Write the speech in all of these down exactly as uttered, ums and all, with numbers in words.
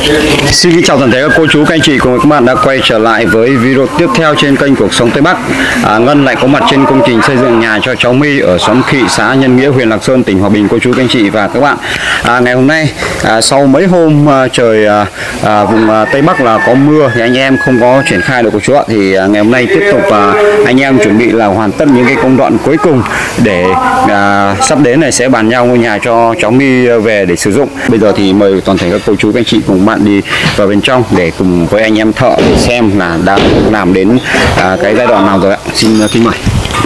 Xin kính chào toàn thể các cô chú, các anh chị cùng các bạn đã quay trở lại với video tiếp theo trên kênh Cuộc Sống Tây Bắc. à, Ngân lại có mặt trên công trình xây dựng nhà cho cháu My ở xóm Khị, xã Nhân Nghĩa, huyện Lạc Sơn, tỉnh Hòa Bình. Cô chú, các anh chị và các bạn, à, ngày hôm nay à, sau mấy hôm à, trời à, à, vùng à, Tây Bắc là có mưa thì anh em không có triển khai được cô chú ạ. Thì à, ngày hôm nay tiếp tục à, anh em chuẩn bị là hoàn tất những cái công đoạn cuối cùng để à, sắp đến này sẽ bàn giao ngôi nhà cho cháu My về để sử dụng. Bây giờ thì mời toàn thể các cô chú, các anh chị cùng bạn đi vào bên trong để cùng với anh em thợ để xem là đã làm đến à, cái giai đoạn nào rồi ạ. Xin kính mời.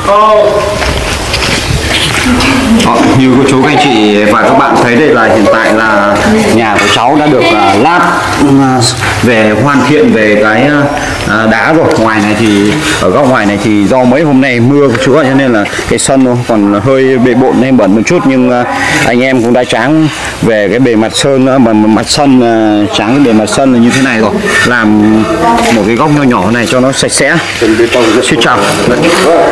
Đó, như cô chú, các anh chị và các bạn thấy đây là hiện tại là nhà của cháu đã được uh, lát uh, về hoàn thiện về cái uh, đá rồi. Ngoài này thì ở góc ngoài này thì do mấy hôm nay mưa cô chú ạ, cho nên là cái sân nó còn hơi bề bộn nên bẩn một chút, nhưng uh, anh em cũng đã tráng về cái bề mặt sơn nữa, mà mặt sân uh, tráng cái bề mặt sân là như thế này rồi, làm một cái góc nho nhỏ này cho nó sạch sẽ. Xin chào. Vâng,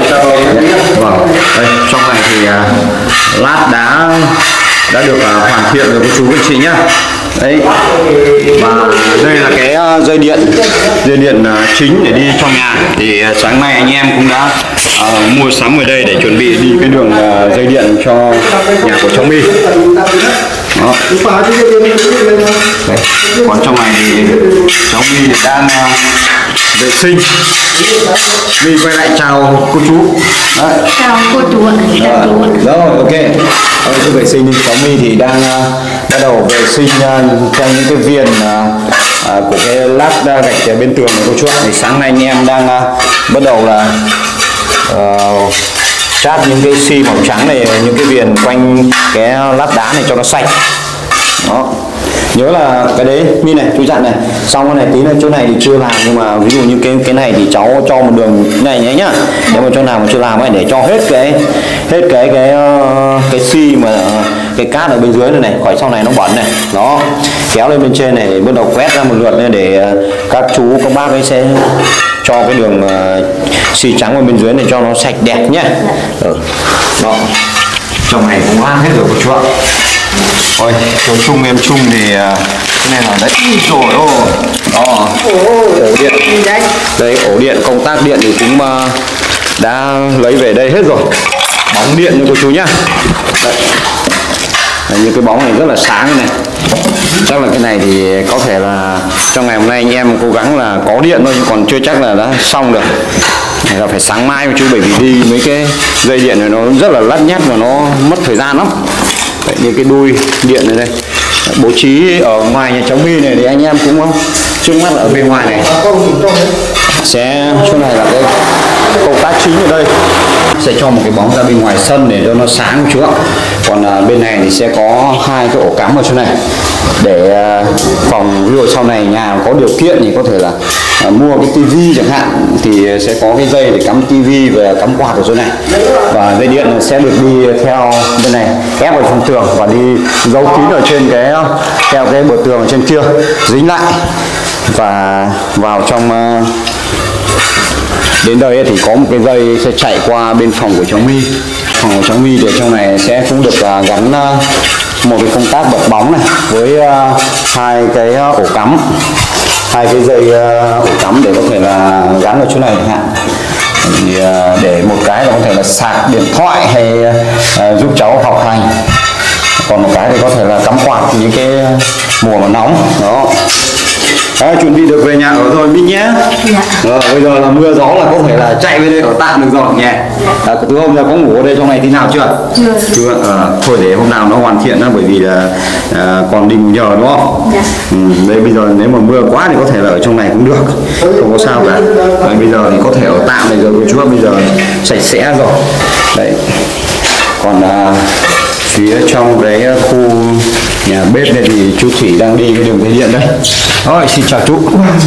đây trong này thì uh, lát đá đã được uh, hoàn thiện rồi cô chú các chị nhá. Đấy, và đây là cái uh, dây điện dây điện uh, chính để đi trong nhà. Thì uh, sáng nay anh em cũng đã uh, mua sắm ở đây để chuẩn bị đi cái đường uh, dây điện cho nhà của cháu My. Đó. Đấy. Còn trong này thì cháu My đang uh, vệ sinh. My quay lại chào cô chú. Đấy. Chào cô chú ạ. Chào chú ạ. Rồi, ok. Ở cái vệ sinh cháu My thì đang uh, bắt đầu vệ sinh uh, theo những cái viền uh, uh, của cái lát uh, gạch ở bên tường này cô chú ạ. Thì sáng nay anh em đang uh, bắt đầu là uh, chát những cái xi màu trắng này, những cái viền quanh cái lát đá này cho nó sạch. Đó. Nhớ là cái đấy My này, chú dặn này, xong cái này tí nữa chỗ này thì chưa làm, nhưng mà ví dụ như cái cái này thì cháu cho một đường này nhé nhá. Nếu mà chỗ nào mà chưa làm ấy để cho hết cái hết cái cái cái xi mà cái cát ở bên dưới này này, khỏi sau này nó bẩn này. Đó, kéo lên bên trên này bắt đầu quét ra một lượt này để các chú các bác ấy sẽ cho cái đường uh, xi trắng ở bên dưới này cho nó sạch đẹp nhé. Ừ. Đó, trong này cũng lát hết rồi cô chú ạ. Ôi, chỗ chung em chung thì uh, cái này là đấy rồi. Ô, đó, ổ điện đây, ổ điện công tắc điện thì cũng uh, đã lấy về đây hết rồi. Bóng điện như cô chú nhá. Đây. Đấy, như cái bóng này rất là sáng này. Chắc là cái này thì có thể là trong ngày hôm nay anh em cố gắng là có điện thôi, nhưng còn chưa chắc là đã xong được. Này là phải sáng mai chứ, bởi vì đi mấy cái dây điện này nó rất là lắt nhắt và nó mất thời gian lắm. Đấy, như cái đuôi điện này đây bố trí ở ngoài nhà cháu My này thì anh em cũng trước mắt ở bên ngoài này sẽ chỗ này là cái công tắc chính ở đây, sẽ cho một cái bóng ra bên ngoài sân để cho nó sáng chú ạ. Còn à, bên này thì sẽ có hai cái ổ cắm ở chỗ này để à, phòng ví dụ sau này nhà có điều kiện thì có thể là à, mua cái tivi chẳng hạn thì sẽ có cái dây để cắm tivi và cắm quạt ở chỗ này, và dây điện sẽ được đi theo bên này ép vào trong tường và đi giấu kín ở trên cái theo cái bờ tường ở trên kia, dính lại và vào trong. À, đến đây thì có một cái dây sẽ chạy qua bên phòng của cháu My. Phòng của cháu My thì trong này sẽ cũng được uh, gắn uh, một cái công tắc bật bóng này với uh, hai cái uh, ổ cắm, hai cái dây uh, ổ cắm để có thể là gắn ở chỗ này chẳng hạn. Thì, uh, để một cái là có thể là sạc điện thoại hay uh, giúp cháu học hành, còn một cái thì có thể là cắm quạt những cái mùa mà nóng đó. Đấy, chuẩn bị được về nhà ở rồi My nhé. Dạ. Rồi, bây giờ là mưa gió là có thể là chạy về đây ở tạm được rồi nhỉ. Dạ. Từ hôm giờ có ngủ ở đây trong này tí nào chưa? Chưa. Chưa. À, thôi để hôm nào nó hoàn thiện đó, bởi vì là à, còn đi ngủ nhờ đúng không? Dạ. Ừ, đây bây giờ nếu mà mưa quá thì có thể là ở trong này cũng được, không có sao cả. Đấy, bây giờ thì có thể ở tạm này rồi cô chú, bây giờ sạch sẽ rồi. Đấy. Còn à, phía trong cái khu nhà bếp này thì chú Thủy đang đi cái đường dây điện đây. Rồi, xin chào chú.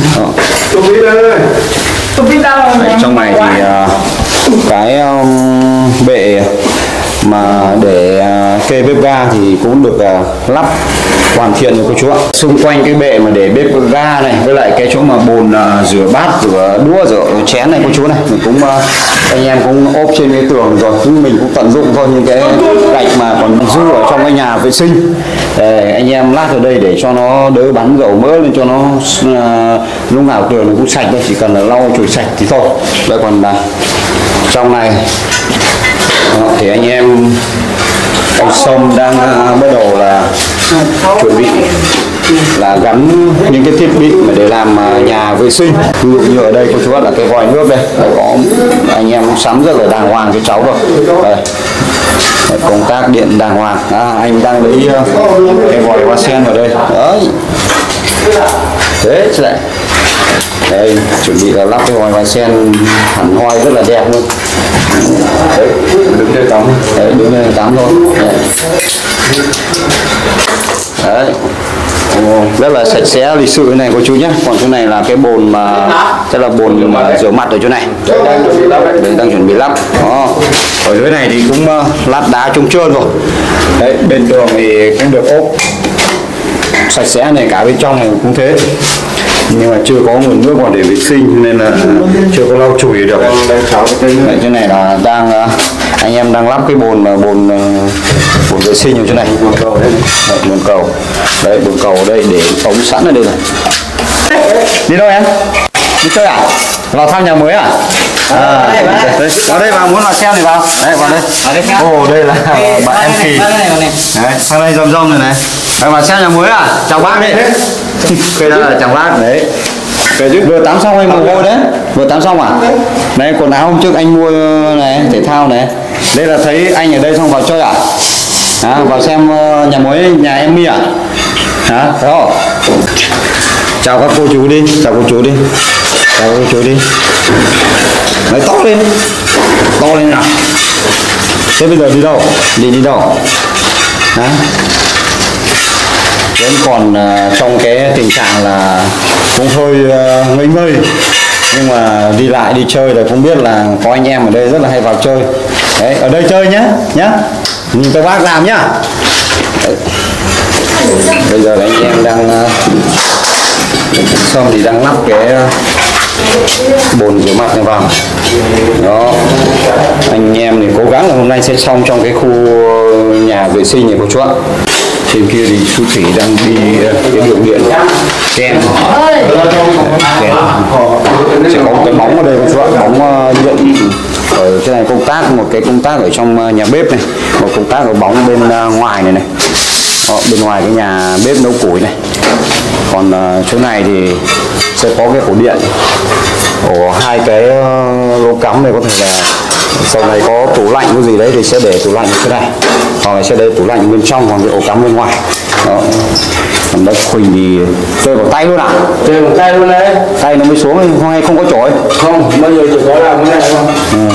Đấy, trong này thì uh, cái um, bệ mà để uh, kê bếp ga thì cũng được uh, lắp hoàn thiện rồi cô chú ạ. Xung quanh cái bệ mà để bếp ga này với lại cái chỗ mà bồn uh, rửa bát, rửa đũa, rửa chén này cô chú này, mình cũng uh, anh em cũng ốp trên cái tường rồi, nhưng mình cũng tận dụng thôi những cái gạch mà còn dư ở trong cái nhà vệ sinh. Để anh em lát ở đây để cho nó đỡ bắn dầu mỡ lên, cho nó uh, lúc nào tường nó cũng sạch đây, chỉ cần là lau chùi sạch thì thôi. Đây còn uh, trong này uh, thì anh em anh Sông đang uh, bắt đầu là chuẩn bị là gắn những cái thiết bị mà để làm nhà vệ sinh. Ví dụ như ở đây cô chú là cái vòi nước đây, đây có anh em sắm rất là đàng hoàng cho cháu rồi. Đây, công tác điện đàng hoàng. À, anh đang lấy cái vòi hoa sen vào đây. Đấy. Thế lại. Đây, chuẩn bị là lắp cái vòi hoa sen hẳn hoi rất là đẹp luôn. Đấy, đứng đây tắm. Đấy, đứng đây tắm thôi. Đấy. Đấy. Ồ, rất là sạch sẽ lịch sự này cô chú nhé. Còn chỗ này là cái bồn mà tức là bồn mà rửa mặt ở chỗ này. Mình đang chuẩn bị lắp. Đó. Ở dưới này thì cũng uh, lát đá trông trơn rồi. Đấy, bên tường thì cũng được ốp sạch sẽ này, cả bên trong này cũng thế. Nhưng mà chưa có nguồn nước còn để vệ sinh nên là chưa có lau chùi được. Đấy, chỗ này là đang uh, anh em đang lắp cái bồn mà bồn uh, bồn vệ sinh ở chỗ này. Bồn cầu đấy. Đấy, bồn cầu. Đấy, bồn cầu ở đây để ống sẵn ở đây này. Đi đâu em? Đi chơi à? Vào thăm nhà mới à? À, đấy, vào đây vào, muốn vào xem thì vào. Đấy, vào đây. Ồ, đây là bạn em Kỳ. Đấy, sang đây rôm rôm này này. Đấy, vào xem nhà mới à? Chào bác đi. Cây đó là chào bác đấy. Vừa tắm xong anh mồ hôi đấy. Vừa tắm xong à? Đấy, quần áo hôm trước anh mua này, thể thao này. Đây là thấy anh ở đây xong vào chơi à? À, vào xem nhà mới nhà em Mi à? Hả? Đó. Chào các cô chú đi, chào cô chú đi. Chào cô chú đi. Nói to lên. To lên nào. Thế bây giờ đi đâu? Đi đi đâu? Hả? Vẫn còn uh, trong cái tình trạng là cũng hơi uh, ngây ngây, nhưng mà đi lại đi chơi là không biết là có anh em ở đây rất là hay vào chơi. Đấy, ở đây chơi nhá nhá, nhìn các bác làm nhá. Đấy. Bây giờ là anh em đang uh, xong thì đang lắp cái uh, bồn rửa mặt này vào. Đó, anh em thì cố gắng là hôm nay sẽ xong trong cái khu nhà vệ sinh này cô chú ạ. Trên kia thì chú Thủy đang đi cái đường điện ken. Ken sẽ có một cái bóng ở đây cô chú ạ, bóng điện ở trên này, công tác một cái công tác ở trong nhà bếp này, một công tác ở bóng bên ngoài này này. Đó, bên ngoài cái nhà bếp nấu củi này. Còn chỗ này thì sẽ có cái ổ điện, ổ hai cái lỗ cắm này, có thể là sau này có tủ lạnh cái gì đấy thì sẽ để tủ lạnh cái này, hoặc là sẽ để tủ lạnh bên trong, còn cái ổ cắm bên ngoài. Đó. Còn đất Quỳnh thì chơi vào tay luôn ạ. À? Chơi vào tay luôn đấy. Tay nó mới xuống hay không có chổi? Không, bây giờ chỉ có làm cái này không. Ừ.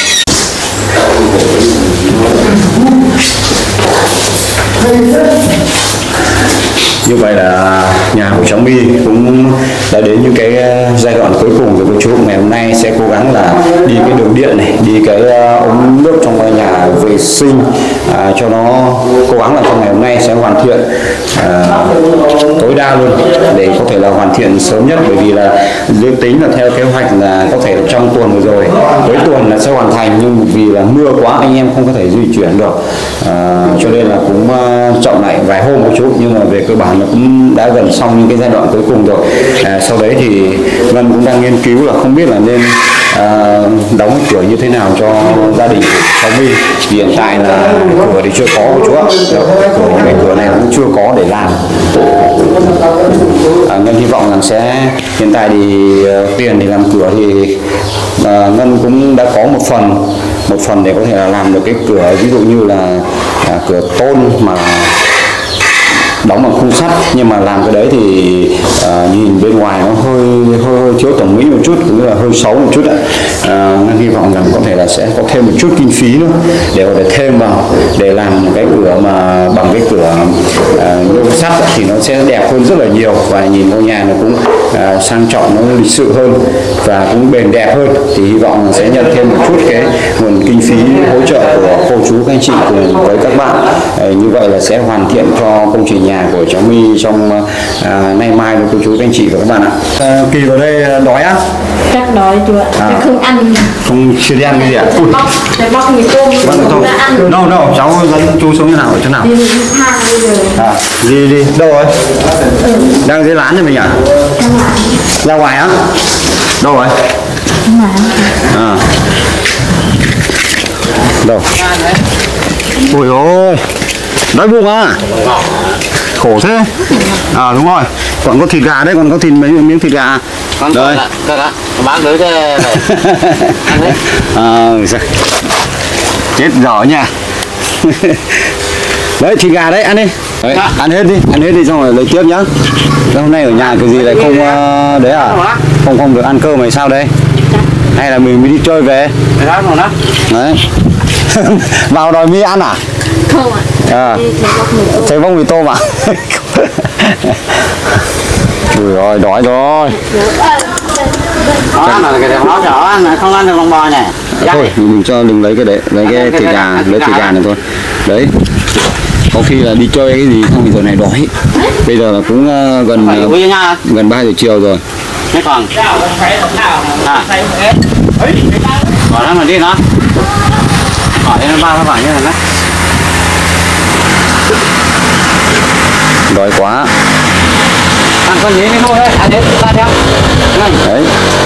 Như vậy là nhà của cháu My cũng đã đến những cái giai đoạn cuối cùng rồi cô chú. Ngày hôm nay sẽ cố gắng là đi cái đường điện này, đi cái ống nước trong nhà vệ sinh, à, cho nó cố gắng là trong ngày hôm nay sẽ hoàn thiện à, tối đa luôn để có thể là hoàn thiện sớm nhất, bởi vì là dự tính là theo kế hoạch là có thể là trong tuần vừa rồi cuối tuần là sẽ hoàn thành, nhưng vì là mưa quá anh em không có thể di chuyển được, à, cho nên là cũng uh, chậm lại vài hôm một chút, nhưng mà về cơ bản là cũng đã gần xong những cái giai đoạn cuối cùng rồi. À, sau đấy thì Ngân cũng đang nghiên cứu là không biết là nên à, đóng cái cửa như thế nào cho gia đình của cháu My. Hiện tại là cửa thì chưa có của chú ạ, cửa cái cửa này cũng chưa có để làm. À, Ngân hy vọng rằng sẽ hiện tại thì uh, tiền để làm cửa thì uh, Ngân cũng đã có một phần một phần để có thể là làm được cái cửa, ví dụ như là uh, cửa tôn mà đóng bằng khung sắt, nhưng mà làm cái đấy thì uh, nhìn bên ngoài nó hơi hơi hơi thiếu thẩm mỹ một chút, cũng là hơi xấu một chút ạ. À, hy vọng rằng có thể là sẽ có thêm một chút kinh phí nữa để có thể thêm vào để làm cái cửa mà bằng cái cửa à, nhôm sắt thì nó sẽ đẹp hơn rất là nhiều, và nhìn ngôi nhà nó cũng à, sang trọng, nó lịch sự hơn và cũng bền đẹp hơn. Thì hy vọng sẽ nhận thêm một chút cái nguồn kinh phí hỗ trợ của cô chú các anh chị cùng với các bạn. À, như vậy là sẽ hoàn thiện cho công trình nhà của cháu My trong à, nay mai với cô chú các anh chị và các bạn ạ. À, Kỳ vào đây đói á? Chắc đói chưa? À. Chắc không ăn. Không chưa đi ăn cái gì ạ? Để bóc, để bóc mì tôm Vâng, đã ăn. đâu đâu, cháu dẫn chú xuống như nào ở chỗ nào? Đi thang bây giờ. À, đi đi, đâu rồi? Ừ. Đang dưới lán cho mình à? Trong lán. Ra ngoài á? Đâu rồi? Trong lán. À. Đâu? Ôi ôi, đói bụng à? Khổ thế. À đúng rồi, còn có thịt gà đấy, còn có thịt mấy miếng thịt gà. Con đây. Đây đó. Bán đứa cho ăn đấy. À, chết dở nha. Đấy thịt gà đấy, ăn đi. Đấy, ăn hết đi, ăn hết đi xong rồi lấy tiếp nhá. Thế hôm nay ở nhà cái gì lại không uh, đấy à? Không không được ăn cơm hay sao đây? Hay là mình mới đi chơi về? Đấy. Vào đòi Mi ăn à? Không ạ. À. Đi thấy bóc mì tôm. Thấy bông mì tôm à? Ui rồi, đói rồi. Nó ăn là cái nó nhỏ ăn, không ăn được lòng bò này. Thôi, mình cho đừng lấy cái đấy, lấy cái thịt gà, lấy thịt gà này thôi. Đấy. Có khi là đi chơi cái gì không thì giờ này đói. Bây giờ là cũng uh, gần uh, gần ba giờ chiều rồi. Mấy còn. À. Bỏ ra mà đi nó. Bỏ lên nó ba nó phải như này đấy. Đói quá. Ăn con nhí đi thôi đấy, ăn hết ra theo. Đấy.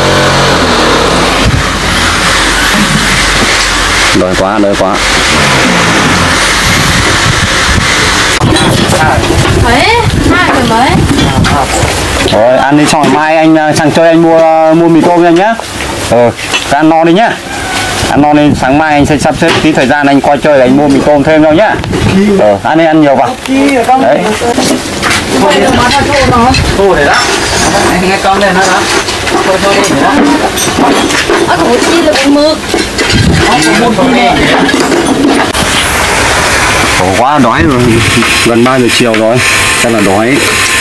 Đói quá, đói quá. Mấy? Hai cái mấy? Rồi ăn đi xong rồi mai anh sang chơi anh mua mua mì tôm cho anh nhá. Ờ, ăn no đi nhá. Ăn no đi, sáng mai anh sẽ sắp xếp tí thời gian anh qua chơi là anh mua mì tôm thêm cho nhá. Ờ, ăn đi, ăn nhiều vào. Đấy. Thu để đó. Nghe con lên nó đó. Thôi thôi đi nữa. Ở thủ chi là con mực. Khổ quá, đói rồi. Gần ba giờ chiều rồi. Chắc là đói.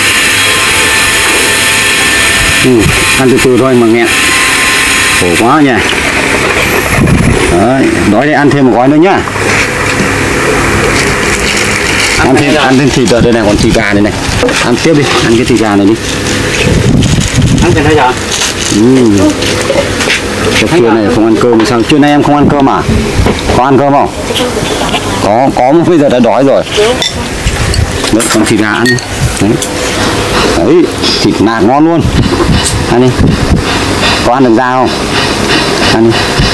Ừ, ăn từ từ thôi mà nghẹn. Khổ quá nha. Đấy, đói thì ăn thêm một gói nữa nhá. Ăn thêm, ăn thêm thịt ở đây này, còn thịt gà này này. Ăn tiếp đi, ăn cái thịt gà này đi. Ăn cái này giờ. Ừ. Cái trưa này không ăn cơm sao? Trưa nay em không ăn cơm à? Có ăn cơm không? Có, có mà bây giờ đã đói rồi. Đấy, còn thịt gà ăn đi. Đấy. Đấy, thịt nạc ngon luôn. Ăn đi. Có ăn được da không? Ăn đi.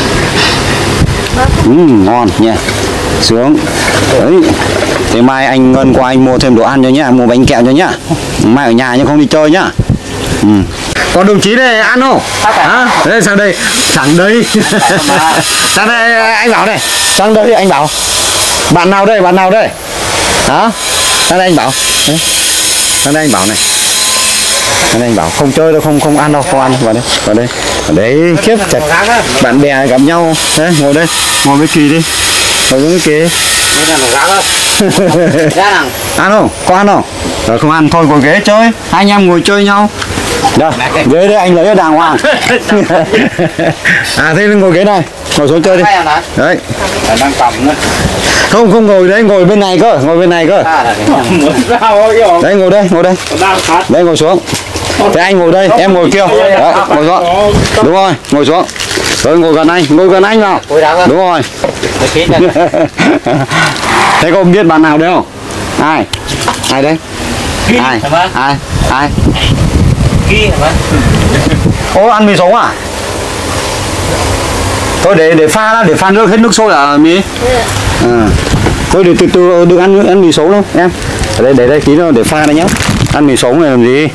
Ừ, ngon nha. Sướng. Đấy. Thế mai anh Ngân qua anh mua thêm đồ ăn cho nhá, mua bánh kẹo cho nhá. Mai ở nhà nhưng không đi chơi nhá. Ừ. Còn đồng chí này ăn không? Hả? Đấy, sang đây. Sang đây. Sang đây anh Bảo này. Sang đây anh Bảo. Bạn nào đây? Bạn nào đây? Hả? Sang đây anh Bảo. Đấy. Sang đây anh Bảo này. Sang đây anh Bảo không chơi đâu, không không ăn đâu, không ăn. Vào đây. Vào đây. Ở đấy khiếp chặt. Bạn bè gặp nhau. Đấy, ngồi đây. Ngồi với Kỳ đi. Ngồi với Kỳ. Đây là rác đó. Ăn không? Có ăn không? Rồi không ăn thôi ngồi ghế chơi. Hai anh em ngồi chơi nhau. Đây, ghế đây anh lấy ở đàng hoàng. À thế ngồi ghế này, ngồi xuống chơi đi. Đấy. Đang cầm nữa. Không không ngồi đấy, ngồi bên này cơ, ngồi bên này cơ. Đấy ngồi đây, ngồi đây. Đây ngồi xuống. Thế anh ngồi đây, em ngồi kia. Đó, ngồi xuống. Đúng rồi, ngồi xuống. Rồi ngồi gần anh, ngồi gần anh nào. Đúng rồi. Thế có biết bạn nào đấy không? Ai? Ai đấy? Ai? Ai? Ai? Ô ăn mì sống à? Thôi để để pha để pha nước, hết nước sôi à mì? À. Thôi để từ từ đừng ăn ăn mì sống đâu em. Ở đây để đây tí nữa để pha đây nhá. Ăn mì sống này làm gì?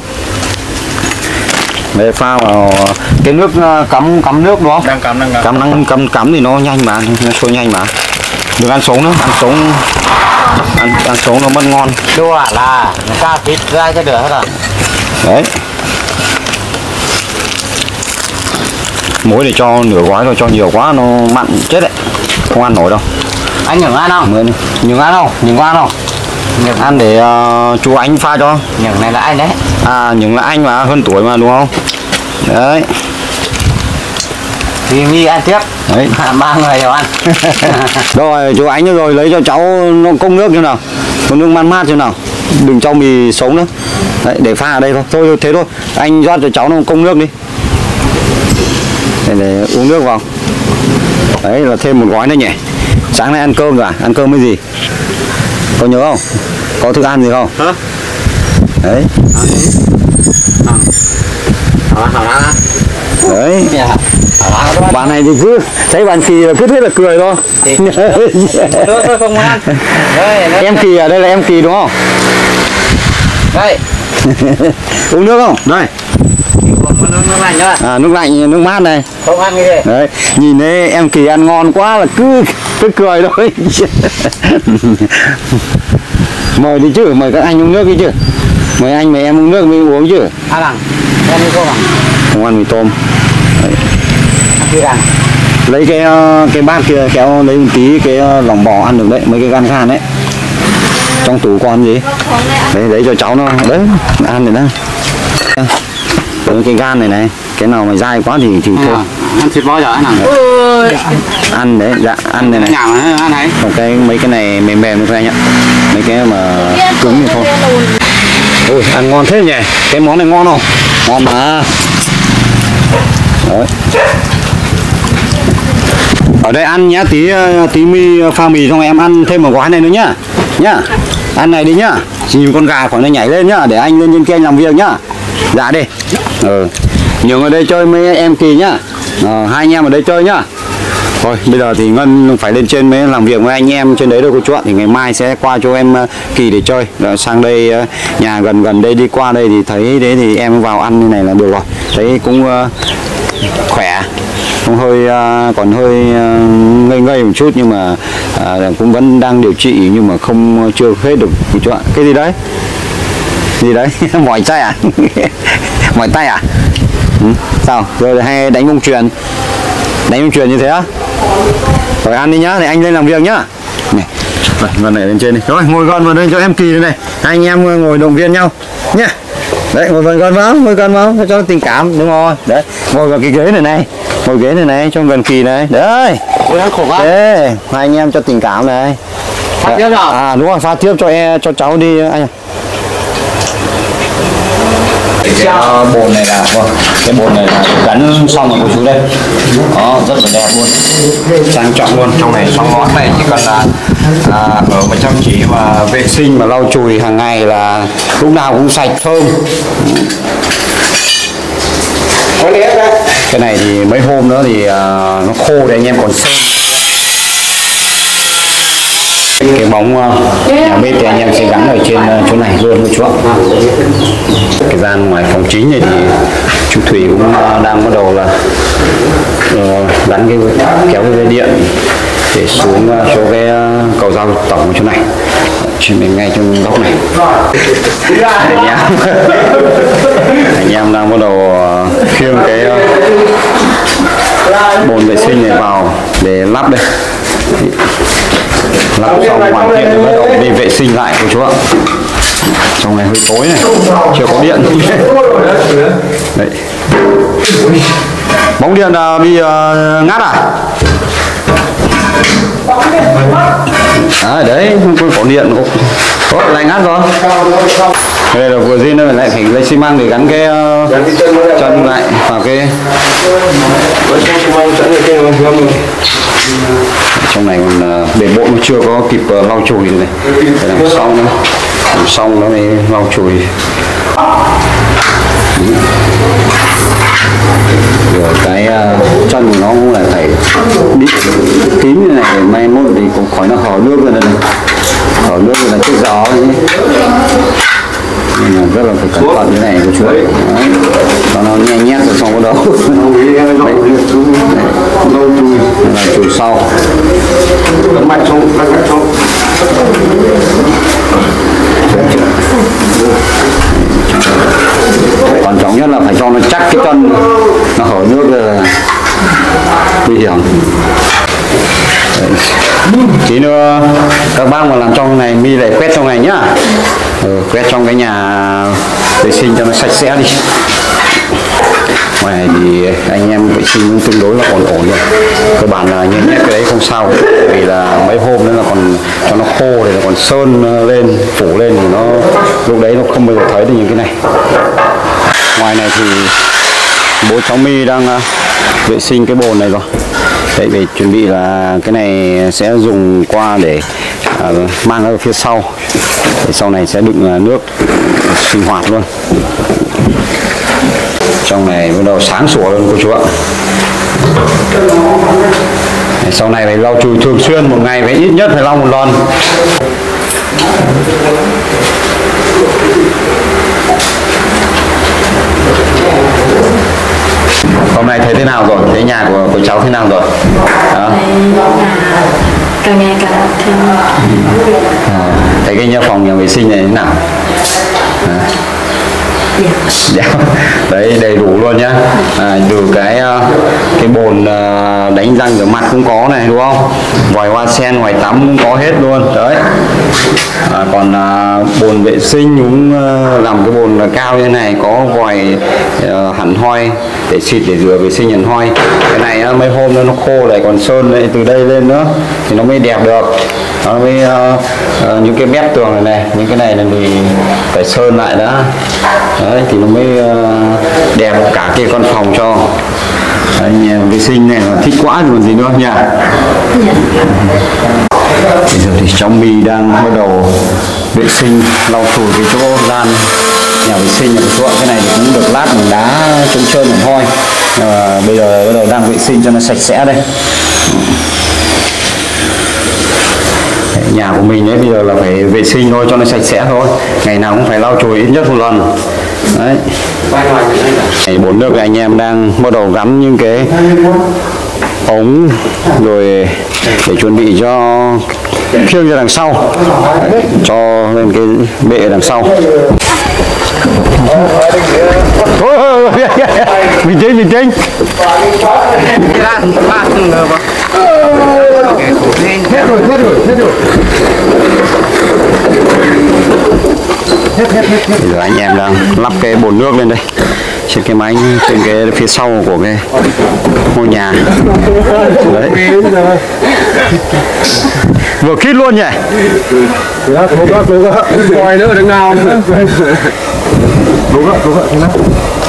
Để pha vào cái nước cắm cắm nước đúng không? Đang cắm đang cắm. Cắm đang cắm cắm thì nó nhanh mà, nó sôi nhanh mà. Đừng ăn sống nữa, ăn sống ăn ăn sống nó mất ngon. Đua là ca thịt ra cho được hết rồi. Đấy. muối để cho nửa gói thôi, cho nhiều quá nó mặn chết đấy, không ăn nổi đâu. Anh nhường ăn không? Mượn nhường ăn không? Nhường ăn không? Nhường Ăn để uh, chú anh pha cho. nhường này là anh đấy. À nhường là anh mà, hơn tuổi mà đúng không? Đấy. Thì Nhi ăn tiếp. Đấy. Ba người đều ăn. Rồi chú anh rồi lấy cho cháu nó công nước như nào, có nước man mát như nào, đừng cho mì sống nữa. Đấy, để pha ở đây thôi, thôi thế thôi. Anh rót cho cháu nó công nước đi, để, để uống nước vào. Đấy là thêm một gói nữa nhỉ. Sáng nay ăn cơm rồi à? Ăn cơm với gì? Có nhớ không? Có thức ăn gì không? Hả? Đấy. Hả? Hả? Đấy. Bạn này thì cứ thấy bạn Kỳ là cứ thế là cười thôi. Tôi không muốn ăn. Đây, Em Kỳ ở đây là em Kỳ đúng không? đây. Uống nước không? Đây. Nước, nước lạnh nữa. À, nước lạnh, nước mát này. Không ăn cái gì. Đấy, nhìn thấy em Kỳ ăn ngon quá là cứ cứ cười thôi. Mời đi chứ, mời các anh uống nước đi chứ. Mời anh mời em uống nước mới uống chứ. Ăn bằng. Em đi cô bằng. Không ăn mì tôm. Đấy. Ăn gì bằng. Lấy cái cái bát kia kéo lấy một tí cái lòng bò ăn được đấy, mấy cái gan gan đấy. Trong tủ con gì? Đấy, đấy cho cháu nó đấy, ăn được đó. Cái gan này này, cái nào mà dai quá thì thì thôi. Ăn thịt bò giờ ăn nào? Ăn đấy, dạ ăn này này. Nhảm ăn đấy. Còn cái mấy cái này mềm mềm thôi anh ạ. Mấy cái mà cứng thì thôi. Ôi ăn ngon thế nhỉ. Cái món này ngon không? Ngon mà. Đấy. Ở đây ăn nhá, tí tí mi pha mì xong rồi em ăn thêm một gói này nữa nhá. Nhá. Ăn này đi nhá. Nhìn con gà khỏi nó nhảy lên nhá, để anh lên trên kia anh làm việc nhá. Dạ đi. Ừ. Nhường ở đây chơi mấy em Kỳ nhá. Ờ, hai anh em ở đây chơi nhá. Thôi bây giờ thì Ngân phải lên trên mới làm việc với anh em trên đấy đâu cô chú ạ. Thì ngày mai sẽ qua cho em Kỳ để chơi. Rồi sang đây nhà gần gần đây đi qua đây thì thấy đấy thì em vào ăn như này là được rồi. Thấy cũng uh, khỏe, không hơi uh, còn hơi uh, ngây ngây một chút nhưng mà uh, cũng vẫn đang điều trị nhưng mà không chưa hết được cô chú ạ. Cái gì đấy? Gì đấy? Mỏi tay à? Mỏi tay à? Ừ. Sao? Rồi hay đánh bóng chuyền. Đánh bóng chuyền như thế á? Rồi ăn đi nhá, để anh lên làm việc nhá. Này, rồi Vân này lên trên đi. Rồi ngồi gần vào đây cho em Kỳ đây này. Hai anh em ngồi động viên nhau nhá. Đấy, ngồi gần gần vào, ngồi gần vào cho tình cảm, đúng rồi. Đấy, ngồi vào cái ghế này này. Ngồi ghế này này cho gần Kỳ này. Đấy. Ôi khổ quá. Thế, hai anh em cho tình cảm này. Phát tiếp rồi. À đúng rồi, pha tiếp cho em cho cháu đi anh. Cái bồn này là cái bồn này là gắn xong rồi cô chú đây, đó rất là đẹp luôn, sang trọng luôn. Trong này xong món này chỉ cần là à, ở mà chăm chỉ và vệ sinh và lau chùi hàng ngày là lúc nào cũng sạch thơm. Cái này thì mấy hôm nữa thì à, nó khô để anh em còn sơn. Cái bóng nhà bếp thì anh em sẽ gắn ở trên chỗ này luôn cô chú ạ. Cái gian ngoài phòng chính này thì chú Thủy cũng đang bắt đầu là uh, gắn cái kéo cái dây điện để xuống uh, chỗ cái uh, cầu giao tổng ở chỗ này, trên bên ngay trong góc này. Anh em anh em đang bắt đầu uh, khiêng cái uh, bồn vệ sinh này vào để lắp đây. Lắp xong hoàn thiện rồi bắt đầu đi vệ sinh lại cô chú ạ. Trong này hơi tối này, chưa có điện. Đấy. Bóng điện là bị uh, ngắt à? À đấy, không có điện. Ủa, lại ngắt rồi. Đây là vừa riêng đây lại phải lấy xi măng để gắn cái uh, chân lại vào cái. Trong này còn uh, để bộ nó chưa có kịp uh, lau chùi này, phải làm xong nữa. Làm xong nó mới lau chùi. Rồi cái uh, chân của nó cũng là phải đi kín như này, mai mốt thì cũng khỏi nó hở nước ra đây, hở nước ra là trước gió ấy. Nên là rất là phải cẩn thận cái này của chú ấy. Cho nó nhanh nhét rồi xong bắt đầu là chùi sau. Mạnh xuống, mạnh xuống. Quan trọng nhất là phải cho nó chắc cái chân, nó hở nước ra là nguy hiểm. Tí nữa các bác mà làm trong cái này mi lại quét trong này nhá. Ừ, quét trong cái nhà vệ sinh cho nó sạch sẽ đi. Ngoài này thì anh em vệ sinh cũng tương đối là ổn ổn rồi. Cơ bản là những cái đấy không sao, vì là mấy hôm nữa là còn cho nó khô thì là còn sơn lên, phủ lên thì nó lúc đấy nó không bao giờ thấy được những cái này. Ngoài này thì bố cháu My đang uh, vệ sinh cái bồn này rồi. Đấy, để chuẩn bị là cái này sẽ dùng qua để uh, mang ở phía sau, để sau này sẽ đựng uh, nước sinh hoạt luôn. Trong này bắt đầu sáng sủa luôn cô chú ạ. Sau này phải lau chùi thường xuyên, một ngày phải ít nhất phải lau một lần. Hôm nay thấy thế nào rồi? Thấy nhà của, của cháu thế nào rồi? Đó. Càng ngày càng thêm. À, thấy cái nhà phòng nhà vệ sinh này thế nào? À. Dạ. Đấy, đầy đủ luôn nhá. À, từ cái cái bồn đánh răng rửa mặt cũng có này đúng không? Vòi hoa sen, vòi tắm cũng có hết luôn. Đấy. À, còn à, bồn vệ sinh cũng uh, làm cái bồn cao như thế này, có vòi uh, hẳn hoi để xịt để rửa vệ sinh hẳn hoi. Cái này uh, mấy hôm nó khô lại còn sơn lại từ đây lên nữa thì nó mới đẹp được. Nó mới uh, uh, những cái mép tường này này, những cái này là thì phải sơn lại đã. Đấy, thì nó mới uh, đẹp cả cái căn phòng cho. Đấy, nhà vệ sinh này là thích quá rồi còn gì nữa nhỉ. Bây giờ thì cháu My đang bắt đầu vệ sinh lau chùi cái chỗ gian nhà vệ sinh này chỗ cái này thì cũng được lát bằng đá trơn trơn bằng hoi. À, bây giờ bắt đầu đang vệ sinh cho nó sạch sẽ đây. Nhà của mình ấy bây giờ là phải vệ sinh thôi cho nó sạch sẽ thôi, ngày nào cũng phải lau chùi ít nhất một lần. Đấy. Này, bồn nước anh em đang bắt đầu gắn những cái ống rồi để chuẩn bị cho khiêng ra đằng sau. Đấy, cho lên cái bệ đằng sau. Thôi thôi bình tĩnh bình tĩnh. Hết rồi hết rồi hết rồi. Bây giờ anh em đang lắp cái bồn nước lên đây trên cái máy, trên cái phía sau của cái ngôi nhà. Đấy. Vừa khít luôn nhỉ. Coi nữa đừng nào nữa. Đúng rồi, đúng rồi, thế nào.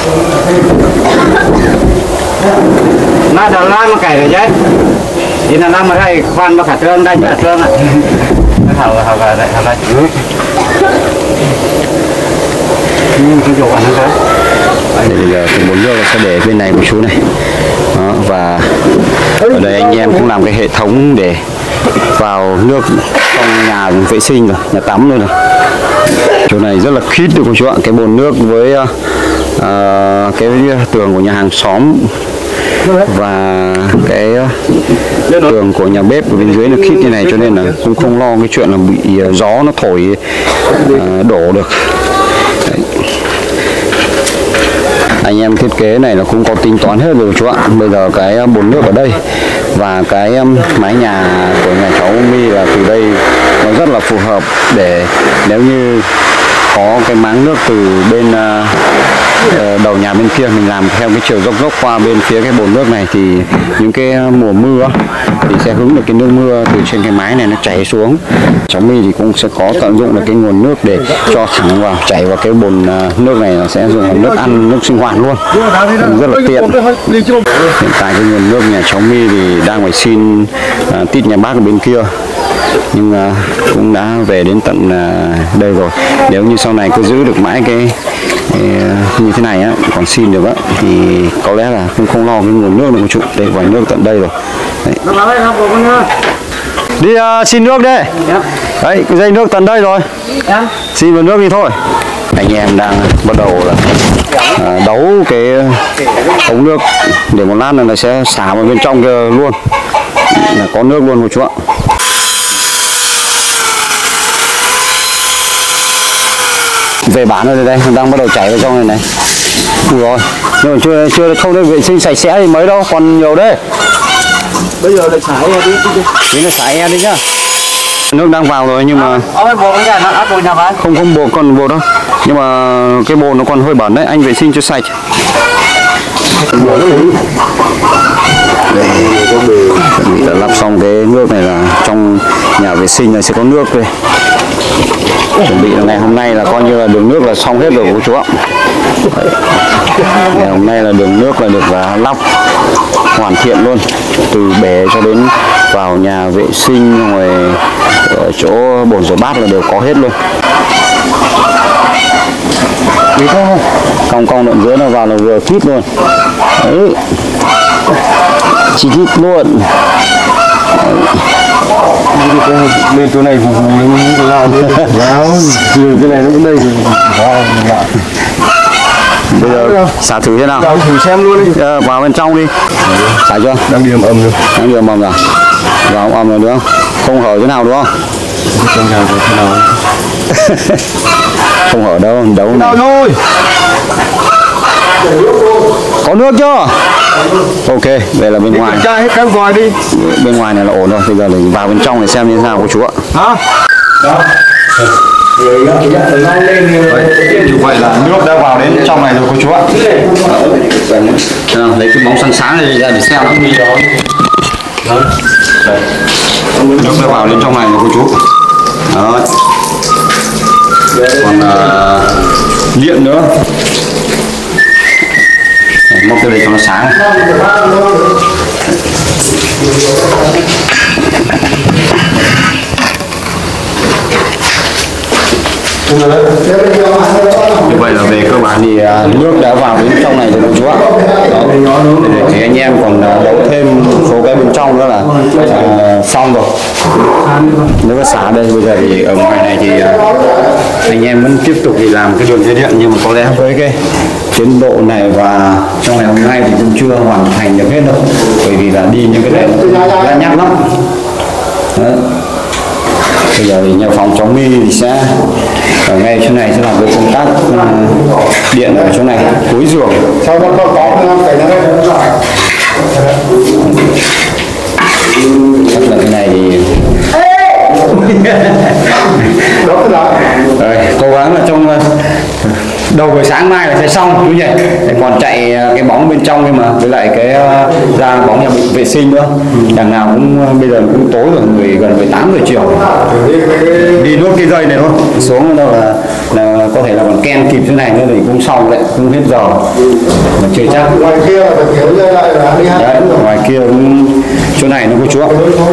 Nó đã lan mà cày rồi chứ. Thì là năm ở đây khoan mà cả tương đây cả tương ạ. Nó thảo thảo vào đây, thảo đây. Cái chỗ ăn nó đây. Bây giờ cái bồn nước sẽ để bên này một chú này. Đó, và ở đây anh em cũng làm cái hệ thống để vào nước trong nhà vệ sinh rồi, nhà tắm luôn rồi. Chỗ này rất là khít được cô chú ạ. Cái bồn nước với uh, cái tường của nhà hàng xóm và cái uh, tường của nhà bếp ở bên dưới là khít như này, cho nên là cũng không lo cái chuyện là bị uh, gió nó thổi uh, đổ được. Đấy. Anh em thiết kế này là cũng có tính toán hết rồi chú ạ. Bây giờ cái bồn nước ở đây và cái mái nhà của nhà cháu My là từ đây nó rất là phù hợp, để nếu như có cái máng nước từ bên uh, đầu nhà bên kia mình làm theo cái chiều dốc dốc qua bên phía cái bồn nước này, thì những cái mùa mưa thì sẽ hứng được cái nước mưa từ trên cái mái này nó chảy xuống. Cháu My thì cũng sẽ có tận dụng được cái nguồn nước để cho thẳng vào chảy vào cái bồn uh, nước này, là sẽ dùng làm nước ăn, nước sinh hoạt luôn, rất là tiện. Hiện tại cái nguồn nước nhà cháu My thì đang phải xin uh, tít nhà bác ở bên kia, nhưng uh, cũng đã về đến tận uh, đây rồi. Nếu như sau này cứ giữ được mãi cái, cái uh, như thế này á, còn xin được á, thì có lẽ là không không lo cái nguồn nước được một chút. Đây vòi nước tận đây rồi. Đấy. Đi uh, xin nước đây. Đấy, cái dây nước tận đây rồi. Xin vào nước đi thôi. Anh em đang bắt đầu là uh, đấu cái ống nước để một lát là sẽ xả vào bên trong kia luôn, là có nước luôn một chú ạ. Về bán rồi đây, đang bắt đầu chảy vào trong này này. Ui rồi, nhưng mà chưa chưa không được vệ sinh sạch sẽ thì mấy đâu, còn nhiều đấy. bây giờ lại xả e đi. Tính là xả e đi nhá. Nước đang vào rồi nhưng mà Ôi bộ cái nó áp rồi nhà phải. không không bột còn bột đâu. Nhưng mà cái bột nó còn hơi bẩn đấy, anh vệ sinh cho sạch. Đây, chuẩn bị đã lắp xong cái nước này là trong nhà vệ sinh này sẽ có nước đây. Chuẩn bị là ngày hôm nay là coi như là đường nước là xong hết rồi cô chú ạ. Ngày hôm nay là đường nước là được lắp hoàn thiện luôn, từ bể cho đến vào nhà vệ sinh rồi ở chỗ bồn rửa bát là đều có hết luôn. Đấy không? Cong cong đoạn dưới nó vào là vừa kít luôn. Đấy. Chỉ kít luôn. Lên chỗ này phục vụ những lao nữa. Vào, từ cái này nó cũng đây rồi. Bây giờ xả thử thế nào? Vào thử xem luôn đi. À, vào bên trong đi. Xả chưa? Đang điểm âm rồi. Đang điểm âm rồi. Vào âm rồi đúng không? Không hở thế nào đúng không? Trong nhà có thế nào? Không hở đâu, đấu này. Nào thôi. Có nước chưa? Ok, đây là bên ngoài. Chai hết các vòi đi. Bên ngoài này là ổn rồi, bây giờ mình vào bên trong để xem như thế nào cô chú ạ. Hả? Đó. Như vậy là nước đã vào đến trong này rồi cô chú ạ. Lấy cái bóng sáng sáng này ra để xem nó đi đó. Nước đã vào đến trong này rồi cô chú. Đó. Còn uh, điện nữa. Đấy, móc cái đây cho nó sáng. Như vậy là về cơ bản thì uh, nước đã vào đến trong này rồi cô chú ạ. Để thì anh em còn uh, đấu thêm số cái bên trong nữa là uh, xong rồi. Nếu có xả đây bây giờ thì ở ngoài này thì uh, anh em vẫn tiếp tục thì làm cái đường dây điện, nhưng mà có lẽ với cái tiến độ này và trong ngày hôm nay thì cũng chưa hoàn thành được hết đâu, bởi vì là đi những cái này lát nhắc lắm. Đấy. Bây giờ thì nhà phòng cháu My thì sẽ ở ngay chỗ này sẽ làm cái công tác uh, điện ở chỗ này cuối giường. Sau đó có có cái này chắc là cái này thì rồi, cố gắng là trong uh, đầu buổi sáng mai là sẽ xong chú nhỉ. Để còn chạy uh, cái bóng bên trong nhưng mà với lại cái uh, ra bóng nhà vệ sinh nữa. Đằng nào cũng uh, bây giờ cũng tối rồi, mười gần mười tám giờ chiều. Đi nốt cái dây này thôi, xuống đâu là là có thể là còn ken kịp thế này nữa thì cũng xong đấy, cũng hết giờ mà chưa chắc. ngoài kia là phải kéo dây lại là đi Đấy, ngoài kia cũng chỗ này nó có chú ạ.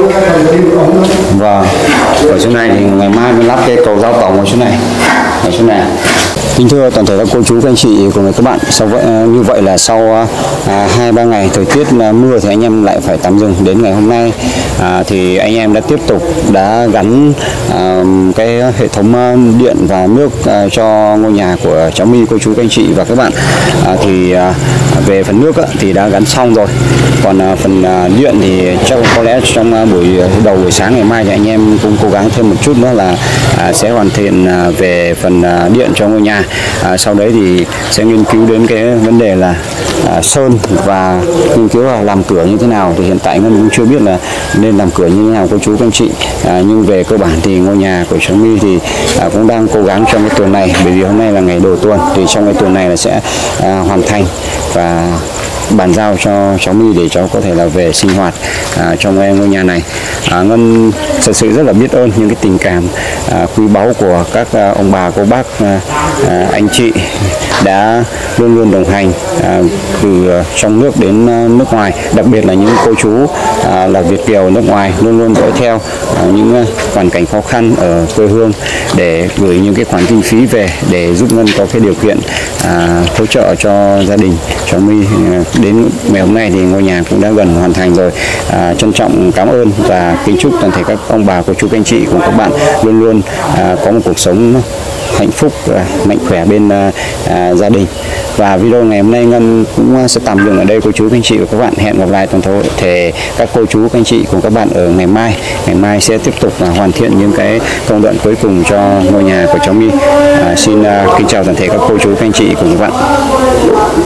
Vâng, ở chỗ này thì ngày mai mới lắp cái cầu giao tổng ở chỗ này, ở chỗ này. Kính thưa toàn thể các cô chú, các anh chị cùng các bạn, sau vậy như vậy là sau hai ba ngày thời tiết mưa thì anh em lại phải tạm dừng. Đến ngày hôm nay à, thì anh em đã tiếp tục đã gắn à, cái hệ thống điện và nước à, cho ngôi nhà của cháu My, cô chú, các anh chị và các bạn. À, thì à, về phần nước á, thì đã gắn xong rồi. Còn à, phần à, điện thì chắc có lẽ trong à, buổi đầu buổi sáng ngày mai thì anh em cũng cố gắng thêm một chút nữa là à, sẽ hoàn thiện à, về phần à, điện cho ngôi nhà. À, sau đấy thì sẽ nghiên cứu đến cái vấn đề là à, sơn và nghiên cứu là làm cửa như thế nào. Thì hiện tại Ngân cũng chưa biết là nên làm cửa như thế nào cô chú các anh chị. À, nhưng về cơ bản thì ngôi nhà của cháu My thì à, cũng đang cố gắng trong cái tuần này, bởi vì hôm nay là ngày đầu tuần thì trong cái tuần này là sẽ à, hoàn thành và bàn giao cho cháu My để cháu có thể là về sinh hoạt à, trong ngôi nhà này. À, Ngân thật sự rất là biết ơn những cái tình cảm à, quý báu của các à, ông bà cô bác à, à, anh chị đã luôn luôn đồng hành à, từ à, trong nước đến à, nước ngoài, đặc biệt là những cô chú à, là Việt kiều ở nước ngoài luôn luôn dõi theo à, những à, hoàn cảnh khó khăn ở quê hương để gửi những cái khoản kinh phí về để giúp Ngân có cái điều kiện à, hỗ trợ cho gia đình cháu My. Đến ngày hôm nay thì ngôi nhà cũng đã gần hoàn thành rồi. À, trân trọng cảm ơn và kính chúc toàn thể các ông bà cô chú các anh chị cùng các bạn luôn luôn à, có một cuộc sống hạnh phúc, à, mạnh khỏe bên à, à, gia đình. Và video ngày hôm nay Ngân cũng sẽ tạm dừng ở đây cô chú các anh chị và các bạn. Hẹn gặp lại toàn thể các cô chú các anh chị cùng các bạn ở ngày mai. Ngày mai sẽ tiếp tục à, hoàn thiện những cái công đoạn cuối cùng cho ngôi nhà của cháu My. À, xin à, kính chào toàn thể các cô chú các anh chị cùng các bạn.